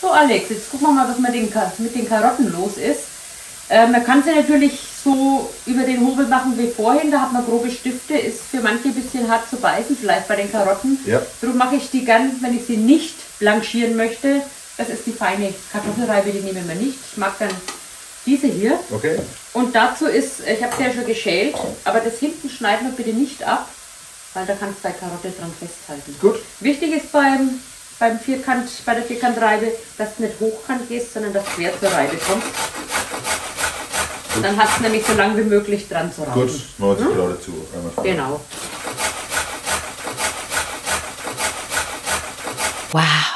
So Alex, jetzt gucken wir mal, was mit den Karotten los ist. Man kann sie natürlich so über den Hobel machen wie vorhin, da hat man grobe Stifte, ist für manche ein bisschen hart zu beißen, vielleicht bei den Karotten. Ja. Darum mache ich die gern, wenn ich sie nicht blanchieren möchte. Das ist die feine Kartoffelreibe, die nehmen wir nicht. Ich mag dann diese hier. Okay. Und dazu ist, ich habe sie ja schon geschält, aber das hinten schneiden wir bitte nicht ab, weil da kannst du bei Karotte dran festhalten. Gut. Wichtig ist bei der Vierkantreibe, dass du nicht hochkant gehst, sondern dass quer zur Reibe kommst. Dann hast du nämlich so lange wie möglich dran zu rauchen. Gut, 90 Grad dazu. Genau. Wow.